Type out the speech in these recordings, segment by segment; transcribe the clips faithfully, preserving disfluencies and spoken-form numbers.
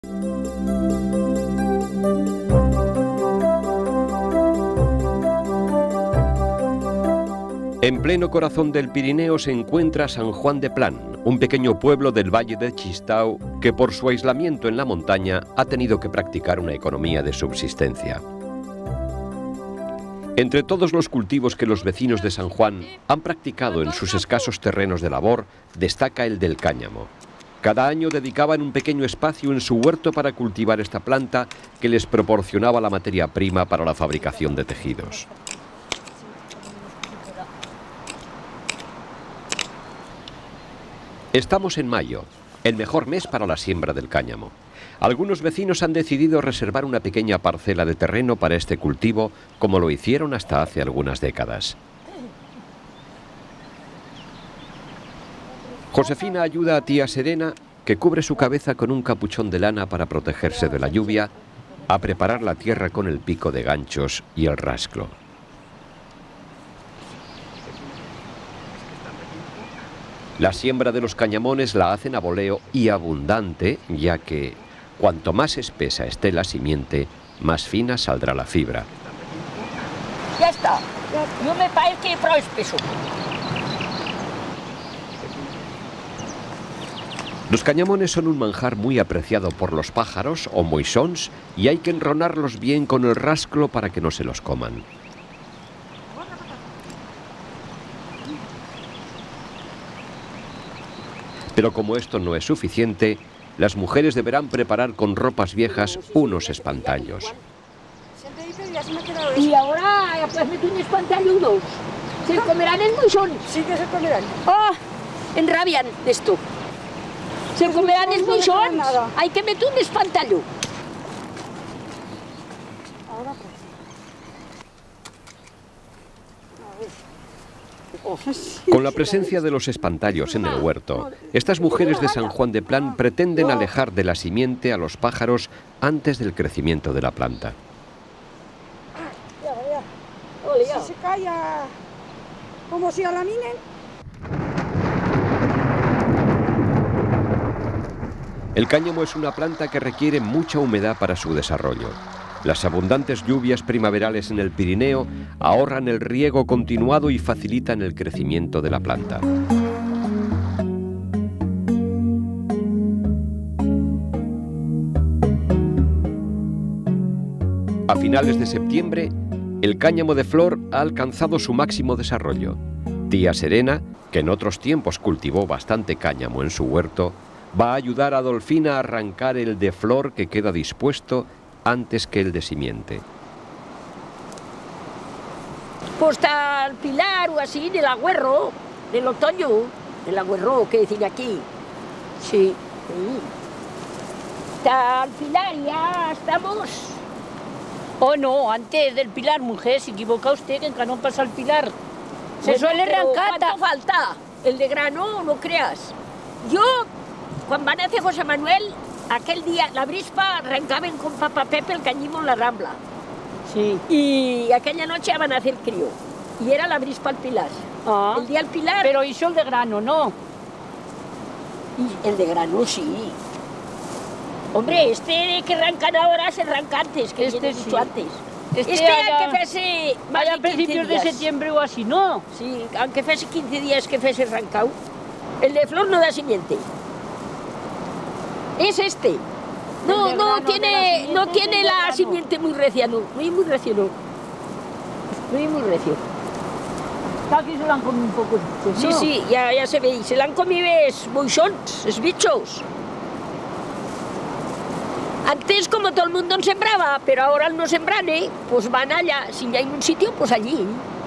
En pleno corazón del Pirineo se encuentra San Juan de Plán, un pequeño pueblo del Valle de Chistau que por su aislamiento en la montaña ha tenido que practicar una economía de subsistencia. Entre todos los cultivos que los vecinos de San Juan han practicado en sus escasos terrenos de labor, destaca el del cáñamo. Cada año dedicaban un pequeño espacio en su huerto para cultivar esta planta que les proporcionaba la materia prima para la fabricación de tejidos. Estamos en mayo, el mejor mes para la siembra del cáñamo. Algunos vecinos han decidido reservar una pequeña parcela de terreno para este cultivo, como lo hicieron hasta hace algunas décadas. Josefina ayuda a tía Serena, que cubre su cabeza con un capuchón de lana para protegerse de la lluvia, a preparar la tierra con el pico de ganchos y el rasclo. La siembra de los cañamones la hacen a voleo y abundante, ya que cuanto más espesa esté la simiente, más fina saldrá la fibra. Ya está. Yo me parece que es espeso. Los cañamones son un manjar muy apreciado por los pájaros o moixons y hay que enronarlos bien con el rasclo para que no se los coman. Pero como esto no es suficiente, las mujeres deberán preparar con ropas viejas unos espantallos. Y ahora pues meto un espantallo dos. ¿Se comerán el moixón? Sí que se comerán. ¡Oh! Enrabian de esto. ¿Se comerán el moixón? Hay que meter un espantallo. Ahora pues. Con la presencia de los espantallos en el huerto, estas mujeres de San Juan de Plán pretenden alejar de la simiente a los pájaros antes del crecimiento de la planta. Si se calla como si a la minen. El cáñamo es una planta que requiere mucha humedad para su desarrollo. Las abundantes lluvias primaverales en el Pirineo ahorran el riego continuado y facilitan el crecimiento de la planta. A finales de septiembre, el cáñamo de flor ha alcanzado su máximo desarrollo. Tía Serena, que en otros tiempos cultivó bastante cáñamo en su huerto, va a ayudar a Dolfina a arrancar el de flor que queda dispuesto antes que el de simiente. Pues está el pilar o así, del agüerro, del otoño, del agüerro, que decir aquí. Sí. sí. Está el pilar y ya estamos. Oh no, antes del pilar, mujer, se equivoca usted, que no pasa el pilar. Se bueno, suele arrancar. ¿Cuánto falta? El de grano, no creas. Yo, cuando van a hacer José Manuel, aquel día, la brispa, arrancaban con Papa Pepe el cañimo en la Rambla. Sí. Y aquella noche van a hacer crío. Y era la brispa al pilar. Ah. El día al pilar. Pero hizo el de grano, ¿no? Y el de grano, sí. Hombre, este que arrancan ahora se arranca antes, que este he dicho sí. antes. Este, este haya, que fuese más vaya a principios de septiembre o así, ¿no? Sí, aunque fuese quince días que fuese arrancado. El de flor no da simiente. Es este. No, no tiene, no tiene la simiente muy recia, no. Muy, muy recio, no. Muy, muy recio. Aquí se lo han comido un poco. ¿No? Sí, sí, ya, ya se ve. Se lo han comido es moixons, es bichos. Antes, como todo el mundo no sembraba, pero ahora no sembran, ¿eh? Pues van allá. Si hay un sitio, pues allí.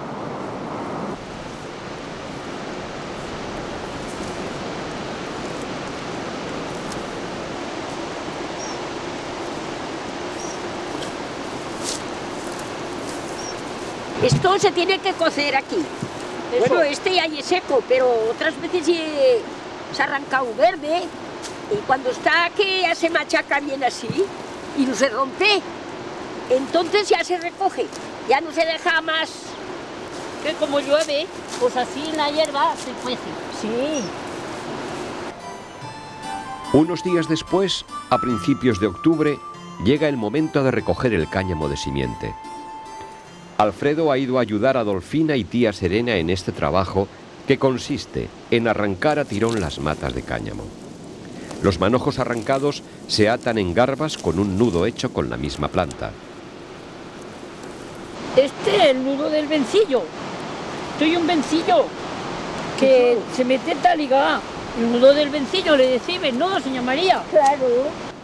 Esto se tiene que cocer aquí. Eso. Bueno, este ya es seco, pero otras veces se ha arrancado verde. Y cuando está que ya se machaca bien así y no se rompe, entonces ya se recoge. Ya no se deja más. Que como llueve, pues así en la hierba se cuece. Sí. Unos días después, a principios de octubre, llega el momento de recoger el cáñamo de simiente. Alfredo ha ido a ayudar a Dolfina y tía Serena en este trabajo que consiste en arrancar a tirón las matas de cáñamo. Los manojos arrancados se atan en garbas con un nudo hecho con la misma planta. Este es el nudo del vencillo. Estoy un vencillo que se mete taliga. El nudo del vencillo le decimos, ¿no, señora María? Claro. Pues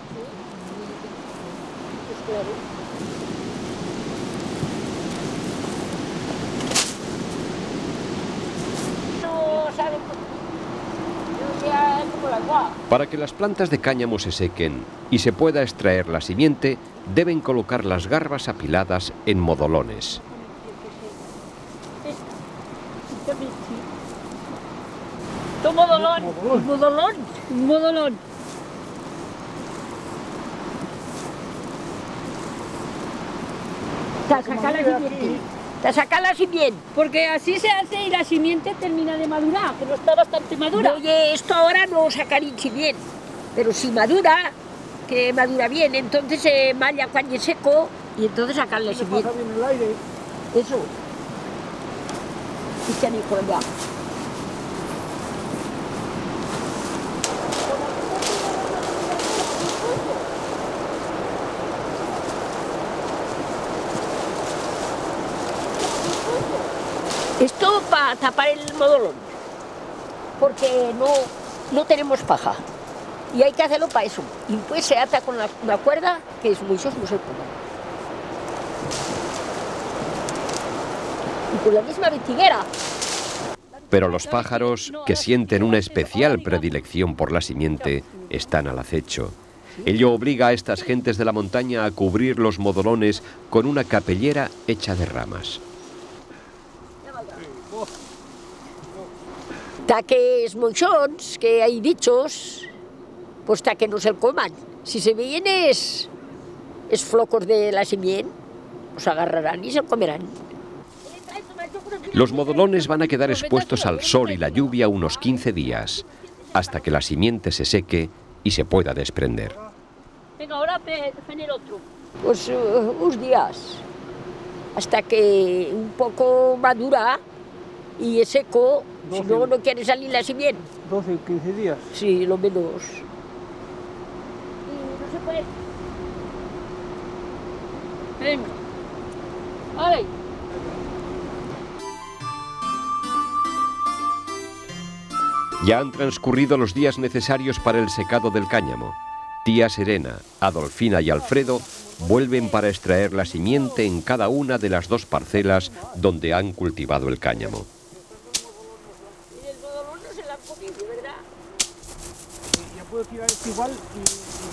claro. No sabe no sea como el agua. Para que las plantas de cáñamo se sequen y se pueda extraer la simiente, deben colocar las garbas apiladas en modolones. Un modolón, un modolón, un modolón. Te saca la simiente. Te saca la simiente. Porque así se hace y la simiente termina de madurar, que no está bastante madura. Oye, esto ahora no sacaría simiente, pero si madura, que madura bien, entonces se malla cuando es seco y entonces sacarle simiente. Pasa bien el aire. Eso. Y se han ido por allá. Esto para tapar el modolón, porque no, no tenemos paja y hay que hacerlo para eso. Y pues se ata con la, una cuerda que es muy sos, no se cómo. Y con la misma vitiguera. Pero los pájaros, que sienten una especial predilección por la simiente, están al acecho. Ello obliga a estas gentes de la montaña a cubrir los modolones con una capellera hecha de ramas. Ta que es moixons, que hay bichos, pues ta que no se el coman. Si se veien es, es flocos de la simiente, los agarrarán y se comerán. Los modolones van a quedar expuestos al sol y la lluvia unos quince días, hasta que la simiente se seque y se pueda desprender. Venga, ahora ven el otro. Pues uh, unos días, hasta que un poco madura y es seco, si no, no quiere salir la simiente. doce, quince días. Sí, lo menos. Y no se puede. Venga. ¡Ay! Ya han transcurrido los días necesarios para el secado del cáñamo. Tía Serena, Adolfina y Alfredo vuelven para extraer la simiente en cada una de las dos parcelas donde han cultivado el cáñamo. Y el modolón no se la han comido, ¿verdad? Ya puedo tirar esto igual y...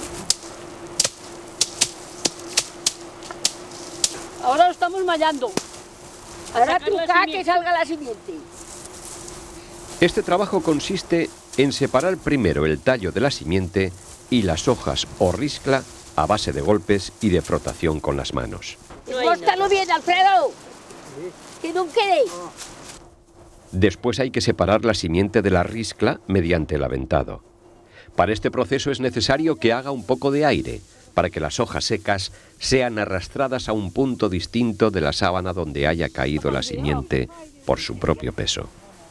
Ahora lo estamos mallando. Ahora sacar la truca que simiente. salga la simiente. Este trabajo consiste en separar primero el tallo de la simiente y las hojas o riscla a base de golpes y de frotación con las manos. No hay Cóstalo nada. bien, Alfredo. Que no quede. Después hay que separar la simiente de la riscla mediante el aventado. Para este proceso es necesario que haga un poco de aire, para que las hojas secas sean arrastradas a un punto distinto de la sábana donde haya caído la simiente por su propio peso.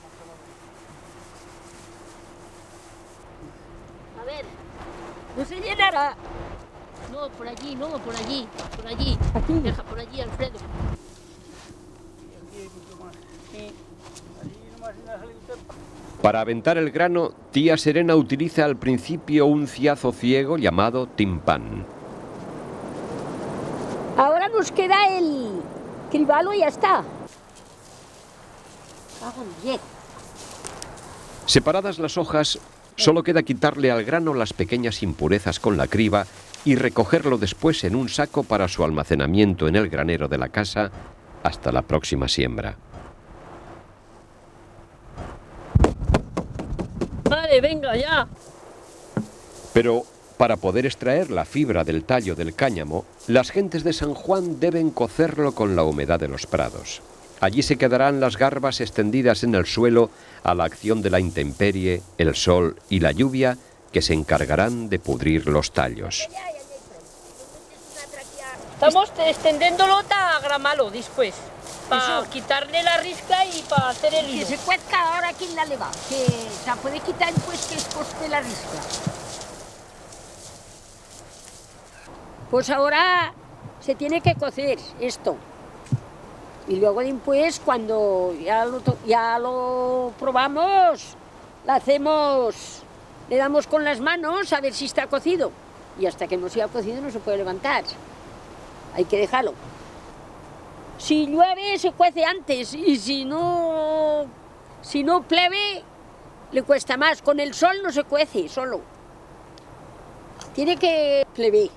A ver, no se llenará. No, por allí, no, por allí, por allí. Aquí. Deja por allí, Alfredo. Sí. Para aventar el grano, tía Serena utiliza al principio un ciazo ciego llamado timpán. Ahora nos queda el cribalo y ya está. Cago en diez. Separadas las hojas, solo queda quitarle al grano las pequeñas impurezas con la criba y recogerlo después en un saco para su almacenamiento en el granero de la casa hasta la próxima siembra. Vale, venga, ya. Pero para poder extraer la fibra del tallo del cáñamo, las gentes de San Juan deben cocerlo con la humedad de los prados. Allí se quedarán las garbas extendidas en el suelo a la acción de la intemperie, el sol y la lluvia que se encargarán de pudrir los tallos. Estamos extendiéndolo para gramarlo después, para quitarle la risca y para hacer el hilo. Que se cuezca ahora aquí en la leva, que se puede quitar después que es coste la risca. Pues ahora se tiene que cocer esto. Y luego después, cuando ya lo, ya lo probamos, lo hacemos, le damos con las manos a ver si está cocido. Y hasta que no sea cocido no se puede levantar. Hay que dejarlo. Si llueve se cuece antes y si no, si no pleve le cuesta más. Con el sol no se cuece solo. Tiene que plever.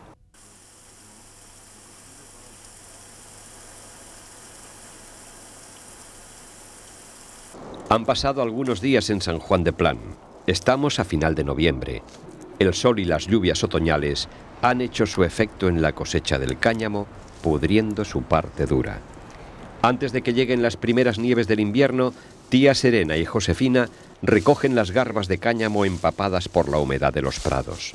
Han pasado algunos días en San Juan de Plan. Estamos a final de noviembre. El sol y las lluvias otoñales han hecho su efecto en la cosecha del cáñamo, pudriendo su parte dura. Antes de que lleguen las primeras nieves del invierno, tía Serena y Josefina recogen las garbas de cáñamo empapadas por la humedad de los prados.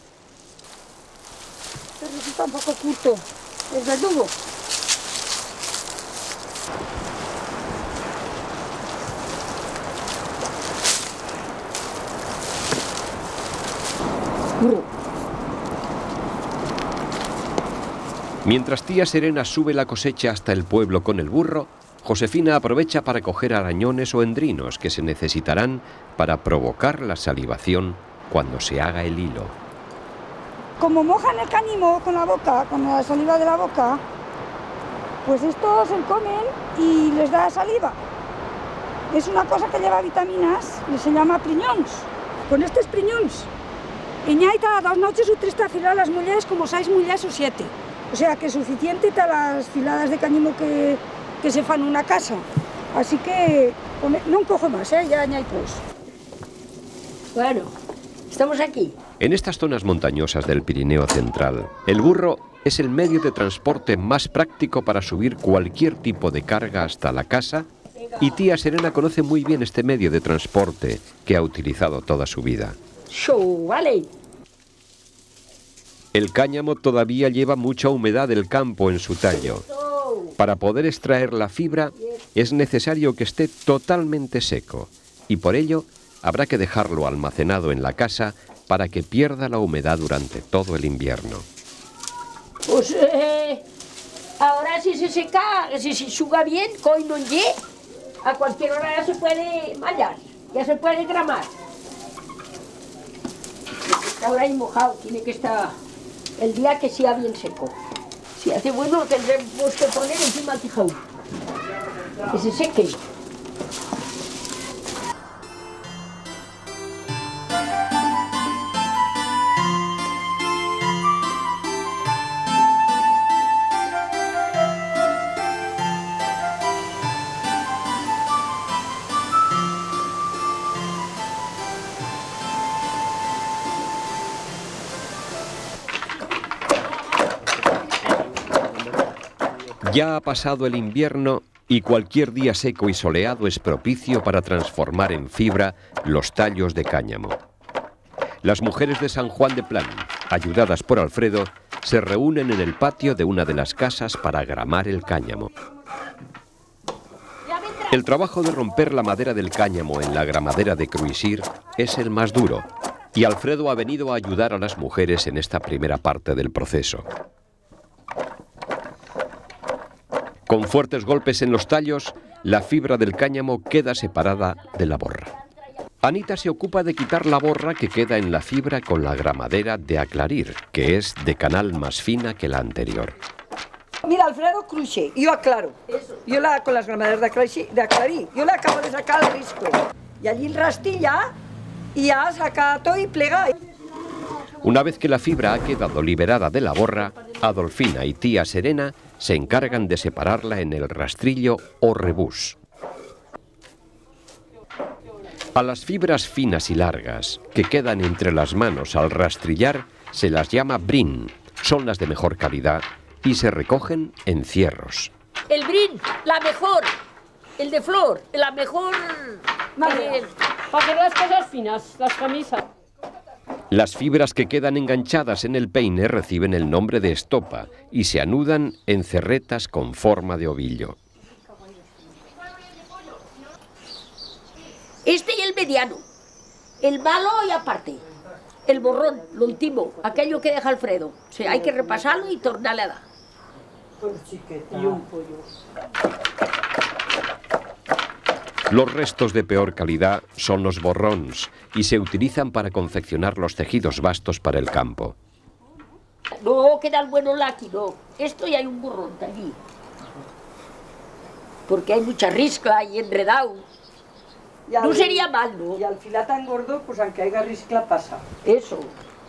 Pero está un poco curto, el verdugo. Mientras tía Serena sube la cosecha hasta el pueblo con el burro, Josefina aprovecha para coger arañones o endrinos que se necesitarán para provocar la salivación cuando se haga el hilo. Como mojan el cáñamo con la boca, con la saliva de la boca, pues estos se comen y les da saliva. Es una cosa que lleva vitaminas y se llama priñons. Con estos priñons, en cada dos noches o tres te afilar las mulleres como seis mulleres o siete. O sea que es suficiente para las filadas de cáñamo que, que se fan en una casa. Así que no cojo más, ¿eh? Ya añado pues. Bueno, estamos aquí. En estas zonas montañosas del Pirineo central, el burro es el medio de transporte más práctico para subir cualquier tipo de carga hasta la casa, y tía Serena conoce muy bien este medio de transporte que ha utilizado toda su vida. Show, vale. El cáñamo todavía lleva mucha humedad del campo en su tallo. Para poder extraer la fibra es necesario que esté totalmente seco, y por ello habrá que dejarlo almacenado en la casa para que pierda la humedad durante todo el invierno. Pues eh, ahora si se seca, si se suga bien, coi non lle, a cualquier hora ya se puede mallar, ya se puede gramar. Ahora hay mojado, tiene que estar el día que sea bien seco. Si hace bueno, tendremos que poner encima el tijón, que se seque. Ya ha pasado el invierno y cualquier día seco y soleado es propicio para transformar en fibra los tallos de cáñamo. Las mujeres de San Juan de Plan, ayudadas por Alfredo, se reúnen en el patio de una de las casas para gramar el cáñamo. El trabajo de romper la madera del cáñamo en la gramadera de Cruisir es el más duro, y Alfredo ha venido a ayudar a las mujeres en esta primera parte del proceso. Con fuertes golpes en los tallos, la fibra del cáñamo queda separada de la borra. Anita se ocupa de quitar la borra que queda en la fibra con la gramadera de aclarir, que es de canal más fina que la anterior. Mira, Alfredo cruce, yo aclaro. Yo la con las gramaderas de aclarir, de aclarir. Yo la acabo de sacar el risco. Y allí rastilla y ya saca todo y plega. Una vez que la fibra ha quedado liberada de la borra, Adolfina y tía Serena se encargan de separarla en el rastrillo o rebús. A las fibras finas y largas que quedan entre las manos al rastrillar se las llama brin. Son las de mejor calidad y se recogen en cierros. El brin, la mejor. El de flor, la mejor. Vale. Para hacer las cosas finas, las camisas. Las fibras que quedan enganchadas en el peine reciben el nombre de estopa y se anudan en cerretas con forma de ovillo. Este y el mediano. El malo y aparte. El borrón, lo último, aquello que deja Alfredo. O sea, hay que repasarlo y tornarle a dar. Y un pollo. Los restos de peor calidad son los borrons y se utilizan para confeccionar los tejidos vastos para el campo. No queda el bueno laqui, no. Esto y hay un borrón allí. Porque hay mucha risca y enredado. No sería mal, ¿no? Y al filar tan gordo, pues aunque haya riscla pasa. Eso.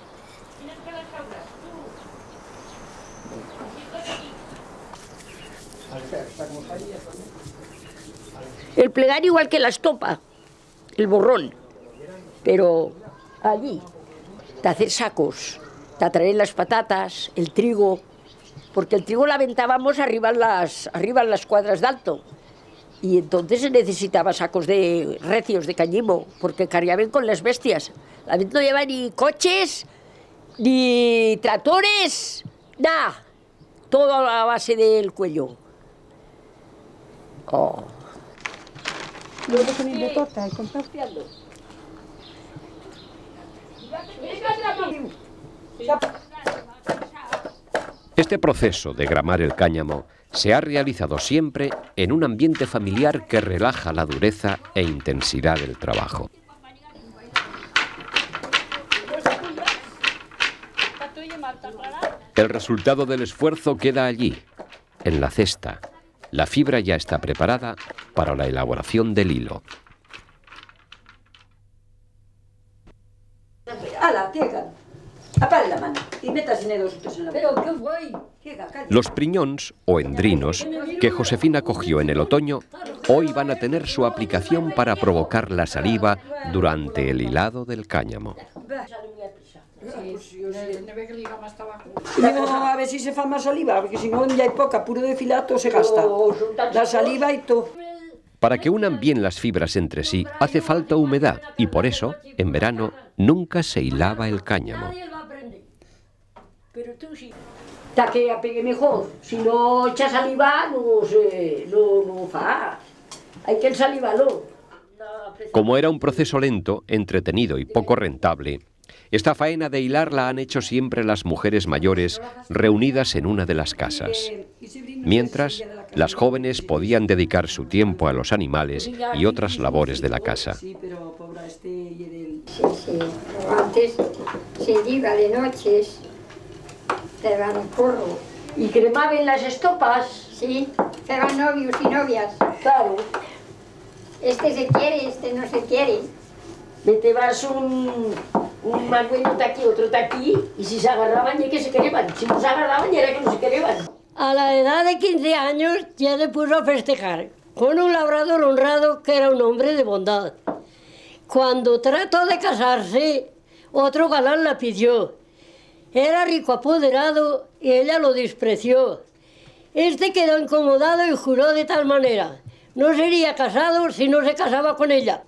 El plegar igual que la estopa, el borrón, pero allí, te hacer sacos, te traer las patatas, el trigo, porque el trigo la aventábamos arriba en las, arriba en las cuadras de alto. Y entonces se necesitaba sacos de recios de cañimo, porque cargaban con las bestias. La gente no lleva ni coches, ni tractores, nada. Todo a la base del cuello. Oh. Luego con el de torta, ¿eh? Con torta. Este proceso de gramar el cáñamo se ha realizado siempre en un ambiente familiar que relaja la dureza e intensidad del trabajo. El resultado del esfuerzo queda allí, en la cesta. La fibra ya está preparada para la elaboración del hilo. ¡Hala, llega! Apague la mano y metas en dos en la boca. Pero qué guay. Los priñons o endrinos que Josefina cogió en el otoño hoy van a tener su aplicación para provocar la saliva durante el hilado del cáñamo. Digo, a ver si se fa más saliva, porque si no ya hay poca, puro de filato se gasta. La saliva y todo. Para que unan bien las fibras entre sí hace falta humedad y por eso, en verano, nunca se hilaba el cáñamo. Pero tú sí. Ta que apegue mejor. Si no echa saliva, no se, no, no fa. Hay que ensalivarlo. Como era un proceso lento, entretenido y poco rentable, esta faena de hilar la han hecho siempre las mujeres mayores reunidas en una de las casas. Mientras, las jóvenes podían dedicar su tiempo a los animales y otras labores de la casa. Sí, pero pobre este y del... Sí, sí. Antes se iba de noches, te van un porro. Y cremaban las estopas. Sí, se van novios y novias. Claro. Este se quiere, este no se quiere. Te vas un, un magüeño de aquí, otro de aquí, y si se agarraban ya que se querían. Si no se agarraban ya era que no se querían. A la edad de quince años ya se puso a festejar con un labrador honrado que era un hombre de bondad. Cuando trató de casarse, otro galán la pidió. Era rico apoderado y ella lo despreció. Este quedó incomodado y juró de tal manera: no sería casado si no se casaba con ella.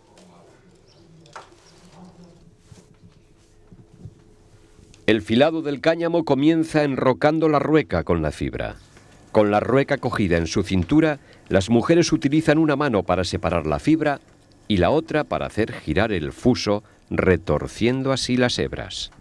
El filado del cáñamo comienza enrocando la rueca con la fibra. Con la rueca cogida en su cintura, las mujeres utilizan una mano para separar la fibra y la otra para hacer girar el fuso, retorciendo así las hebras.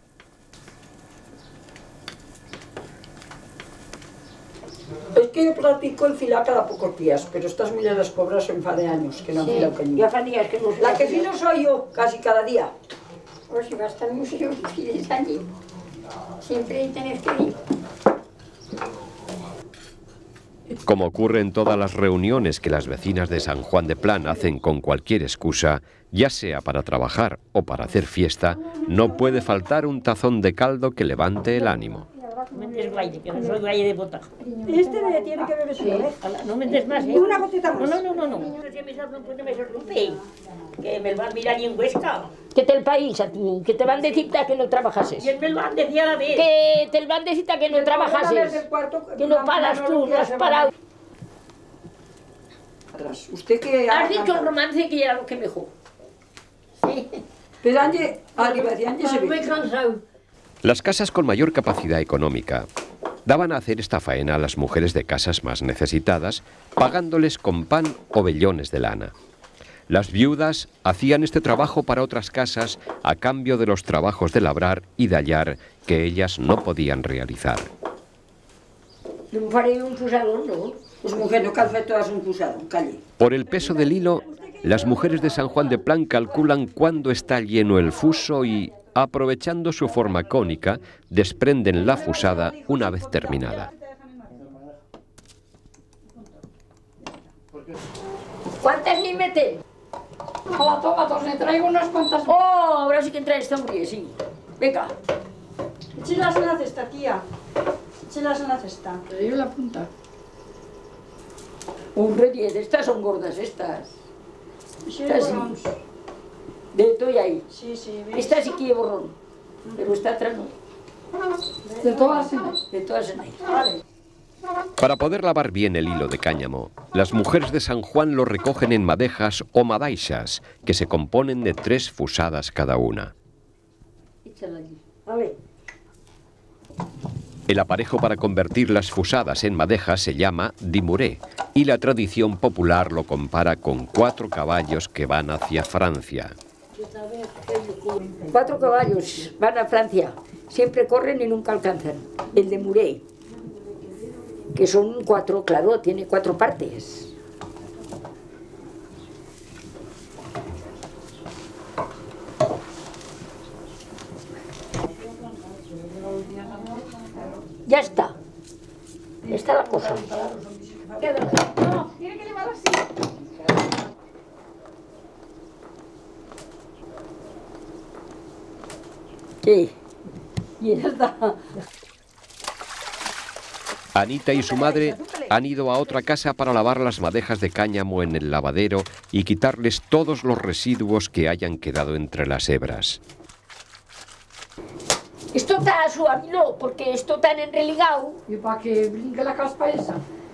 Es que yo practico el filar cada pocos días, pero estas mujeres las pobres en fa de años, que no han Sí. filado cañón. Ya fa días que no se La que filo soy yo, casi cada día. O si vas al museo y files allí, siempre tenés que ir. Como ocurre en todas las reuniones que las vecinas de San Juan de Plan hacen con cualquier excusa, ya sea para trabajar o para hacer fiesta, no puede faltar un tazón de caldo que levante el ánimo. No me des guaire, que no soy guaire de bota. Este le tiene que beber solo, ¿eh? Ala, no me des más, ¿eh? Y una gotita No, más. no, no, no, no. Si me sorprende, no me sorprende. Que me lo van a mirar y en Huesca. Que te el país a ti, que te van a decir que no trabajases. Y él me lo van a decir a la vez. Que te van a decir que no trabajases. Que no paras tú, no has parado. Atrás. Usted que... Has dicho el romance que era lo que mejor. Sí, Pero Angie, Angie se Me he ve. cansado. Las casas con mayor capacidad económica daban a hacer esta faena a las mujeres de casas más necesitadas, pagándoles con pan o vellones de lana. Las viudas hacían este trabajo para otras casas a cambio de los trabajos de labrar y de hallar que ellas no podían realizar. No me faré un fusador, no. Pues mujer, no calce todas un fusado, calle. Por el peso del hilo, las mujeres de San Juan de Plan calculan cuándo está lleno el fuso y, aprovechando su forma cónica, desprenden la fusada una vez terminada. ¿Cuántas ni mete? Hola, toma, os le traigo unas cuantas. Oh, ahora sí que entra esta hombre, sí. Venga. Échelas en la cesta, tía. Échelas en la cesta. Te doy la punta. Hombre, diez, estas son gordas, estas. Sí, Estas sí. borrón. De todo ahí. Sí, sí, ¿ves? Esta sí que lleva borrón. Pero esta otra no. De todas, ¿eh? De todas en ahí. Vale. Para poder lavar bien el hilo de cáñamo, las mujeres de San Juan lo recogen en madejas o madaixas, que se componen de tres fusadas cada una. Échala allí. Vale. El aparejo para convertir las fusadas en madejas se llama dimuré, y la tradición popular lo compara con cuatro caballos que van hacia Francia. Cuatro caballos van a Francia. Siempre corren y nunca alcanzan. El de Muré. Que son cuatro, claro, tiene cuatro partes. Ya está. Ya está la cosa. No, tiene que llevarlo así. Sí. Y ya está. Anita y su madre han ido a otra casa para lavar las madejas de cáñamo en el lavadero y quitarles todos los residuos que hayan quedado entre las hebras. Esto está suavilo, porque esto está enreligado. Y para que brinque la caspa esa.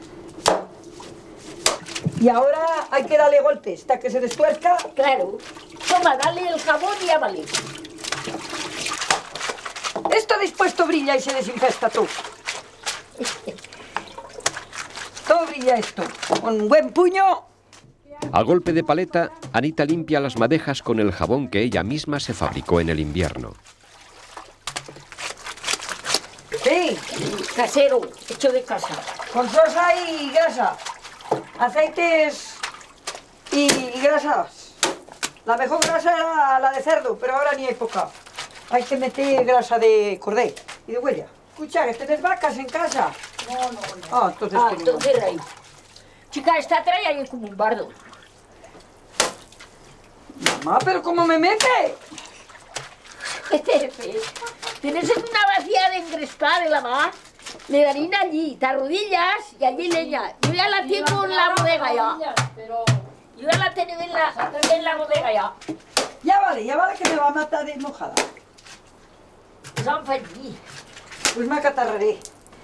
Y ahora hay que darle golpes hasta que se destuerca. Claro. Toma, dale el jabón y ya vale. Esto dispuesto brilla y se desinfesta todo. Todo brilla esto. Con un buen puño. A golpe de paleta, Anita limpia las madejas con el jabón que ella misma se fabricó en el invierno. Sí, Casero, hecho de casa. con sosa y grasa. Aceites y, y grasas. La mejor grasa era la de cerdo, pero ahora ni hay poca. Hay que meter grasa de cordero y de huella. Escucha, que tenés vacas en casa. No, no, no. Ah, entonces Ah, tenemos. entonces rey. Chica, esta trae ahí como un bardo. Mamá, pero ¿cómo me mete? Este fe. Tienes una vacía de engrescar de la mar, le dan harina allí, te arrodillas y allí leña. Yo ya la tengo en la bodega ya. Pero Yo ya la tengo en la, en la bodega ya. Ya vale, ya vale que me va a matar de mojada. Pues han fet allí. Pues me acatarraré.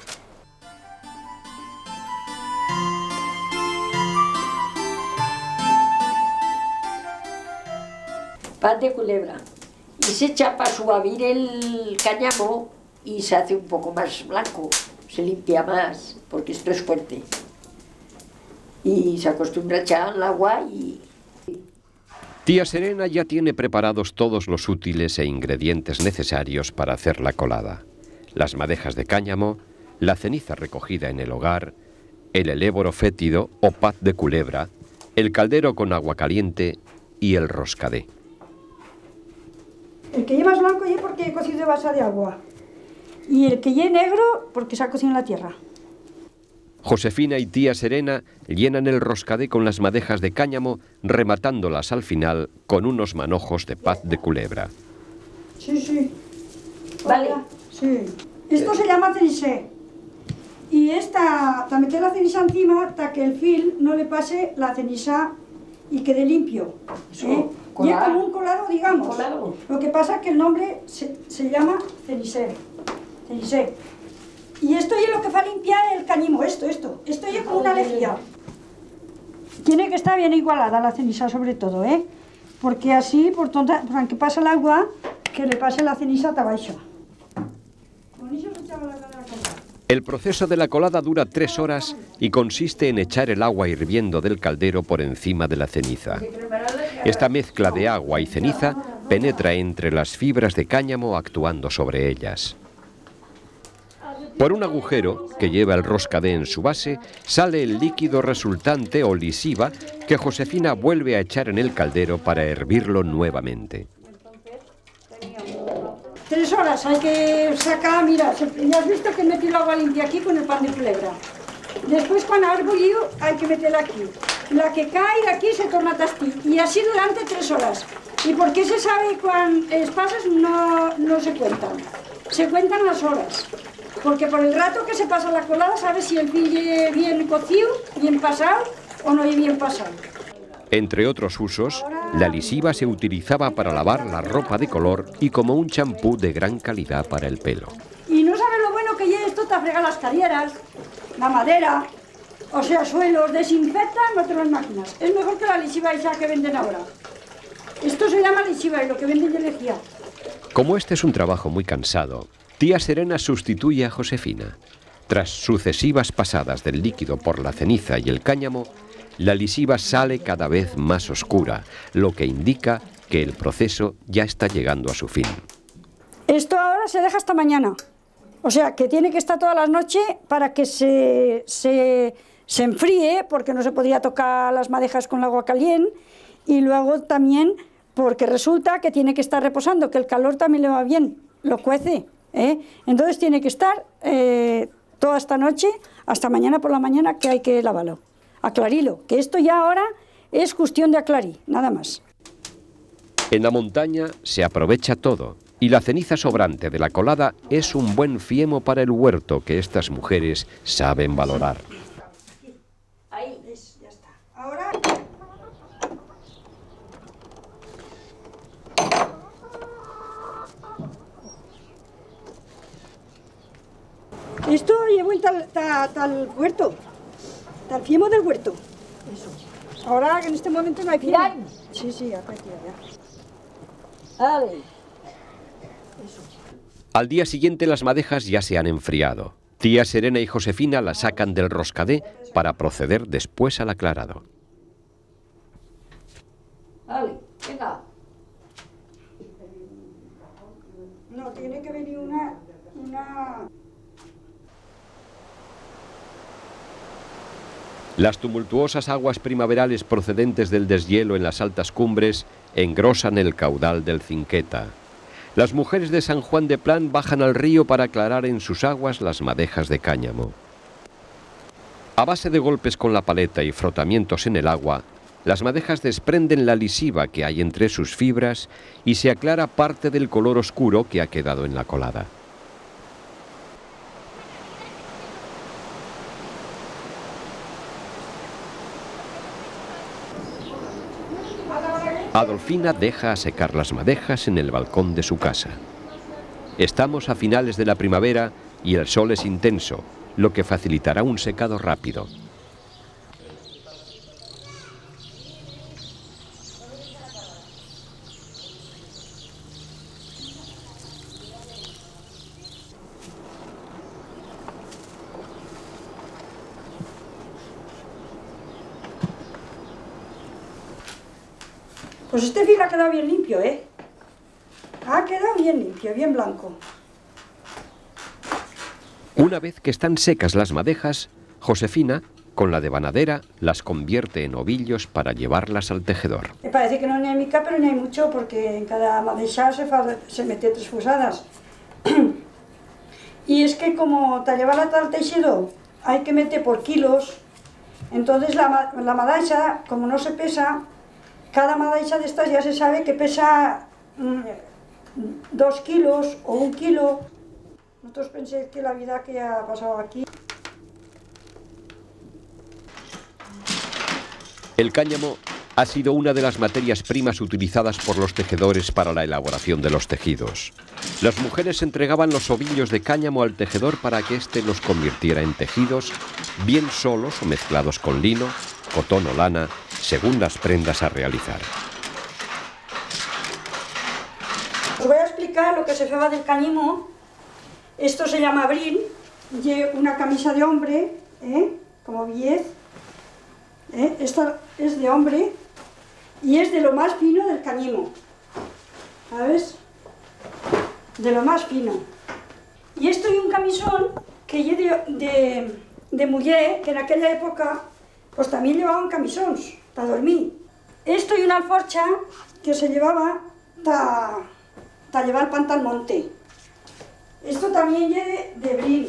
Pan de culebra. Y se echa para suavir el cáñamo y se hace un poco más blanco. Se limpia más, porque esto es fuerte. Y se acostumbra a echar el agua y... Tía Serena ya tiene preparados todos los útiles e ingredientes necesarios para hacer la colada. Las madejas de cáñamo, la ceniza recogida en el hogar, el eléboro fétido o paz de culebra, el caldero con agua caliente y el roscadé. El que lleva es blanco y porque he cocido de base de agua. Y el que lleva negro porque se ha cocido en la tierra. Josefina y tía Serena llenan el roscadé con las madejas de cáñamo, rematándolas al final con unos manojos de paz de culebra. Sí, sí. Vale. Sí. Esto se llama cenisé. Y esta, para meter la ceniza encima, hasta que el fil no le pase la ceniza y quede limpio. ¿Eh? Y es como un colado, digamos. Colado. Lo que pasa es que el nombre se, se llama cenisé. Cenisé. Y esto es lo que va a limpiar el cañimo, esto, esto. Esto es como una lejía. Tiene que estar bien igualada la ceniza sobre todo, ¿eh? porque así, por tonta, aunque pasa el agua, que le pase la ceniza hasta abajo. El proceso de la colada dura tres horas y consiste en echar el agua hirviendo del caldero por encima de la ceniza. Esta mezcla de agua y ceniza penetra entre las fibras de cáñamo actuando sobre ellas. Por un agujero que lleva el roscadé en su base sale el líquido resultante o lisiva que Josefina vuelve a echar en el caldero para hervirlo nuevamente. Tres horas hay que sacar, mira, ya has visto que he metido agua limpia aquí con el pan de culebra. Después cuando ha bullido hay que meterla aquí. La que cae de aquí se torna tastí y así durante tres horas. ¿Y por qué se sabe cuando pasas? No, no se cuentan. Se cuentan las horas. Porque por el rato que se pasa la colada sabes si el pille bien cocido, bien pasado o no bien pasado. Entre otros usos, la lisiva se utilizaba para lavar la ropa de color y como un champú de gran calidad para el pelo. Y no sabes lo bueno que lleva esto, te frega las calleras, la madera, o sea, suelos, desinfectan otras máquinas. Es mejor que la lisiva esa que venden ahora. Esto se llama lisiva y lo que venden es lejía. Como este es un trabajo muy cansado, tía Serena sustituye a Josefina. Tras sucesivas pasadas del líquido por la ceniza y el cáñamo, la lisiva sale cada vez más oscura, lo que indica que el proceso ya está llegando a su fin. Esto ahora se deja hasta mañana. O sea, que tiene que estar toda la noche para que se, se, se enfríe, porque no se podía tocar las madejas con el agua caliente, y luego también porque resulta que tiene que estar reposando, que el calor también le va bien, lo cuece, ¿eh? Entonces tiene que estar eh, toda esta noche, hasta mañana por la mañana, que hay que lavarlo. Aclarílo, que esto ya ahora es cuestión de aclarir, nada más. En la montaña se aprovecha todo y la ceniza sobrante de la colada es un buen fiemo para el huerto que estas mujeres saben valorar. Ahí, ya está. Ahora... Esto llevo al huerto. Al fiemo del huerto. Eso. Ahora en este momento no hay fiemo. Sí, sí, acá ya. Vale. Eso. Al día siguiente las madejas ya se han enfriado. Tía Serena y Josefina las sacan del roscadé para proceder después al aclarado. Vale, venga. No, tiene que venir una... una... Las tumultuosas aguas primaverales procedentes del deshielo en las altas cumbres engrosan el caudal del Cinqueta. Las mujeres de San Juan de Plan bajan al río para aclarar en sus aguas las madejas de cáñamo. A base de golpes con la paleta y frotamientos en el agua, las madejas desprenden la lisiva que hay entre sus fibras y se aclara parte del color oscuro que ha quedado en la colada. Adolfina deja a secar las madejas en el balcón de su casa. Estamos a finales de la primavera y el sol es intenso, lo que facilitará un secado rápido. Pues este filo ha quedado bien limpio, ¿eh? Ha quedado bien limpio, bien blanco. Una vez que están secas las madejas, Josefina, con la devanadera, las convierte en ovillos para llevarlas al tejedor. Me parece que no hay mica, pero no hay mucho, porque en cada madeja se, fa, se mete tres fusadas. Y es que como te lleva al tejido, hay que meter por kilos, entonces la, la madeja, como no se pesa, cada madeja de estas ya se sabe que pesa mmm, dos kilos o un kilo. Nosotros pensé que la vida que ha pasado aquí. El cáñamo ha sido una de las materias primas utilizadas por los tejedores para la elaboración de los tejidos. Las mujeres entregaban los ovillos de cáñamo al tejedor para que éste los convirtiera en tejidos, bien solos o mezclados con lino, cotón o lana, según las prendas a realizar. típica, lo que se feba del cáñamo. Esto se llama brin, y una camisa de hombre, ¿eh? Como viez. ¿Eh? Esta es de hombre y es de lo más fino del cáñamo. ¿Sabes? De lo más fino. Y esto y un camisón que es de, de, de mujer, que en aquella época pues también llevaban camisons para dormir. Esto y una alforcha que se llevaba para llevar el pan al monte. Esto también es de, de brin.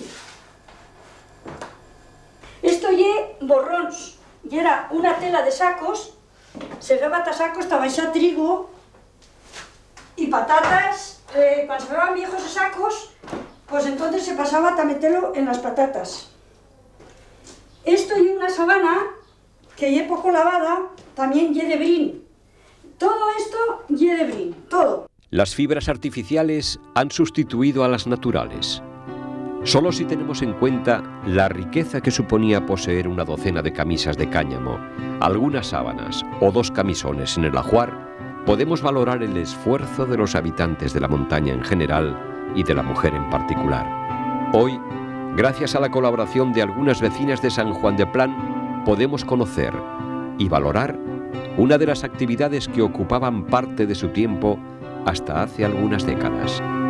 Esto es borrons, y era una tela de sacos, se llevaba a sacos para echar trigo y patatas. Eh, cuando se llevaban viejos sacos, pues entonces se pasaba a meterlo en las patatas. Esto y una sabana que es poco lavada, también es de brin. Todo esto es de brin, todo. Las fibras artificiales han sustituido a las naturales. Solo si tenemos en cuenta la riqueza que suponía poseer una docena de camisas de cáñamo, algunas sábanas o dos camisones en el ajuar, podemos valorar el esfuerzo de los habitantes de la montaña en general y de la mujer en particular. Hoy, gracias a la colaboración de algunas vecinas de San Juan de Plan, podemos conocer y valorar una de las actividades que ocupaban parte de su tiempo hasta hace algunas décadas.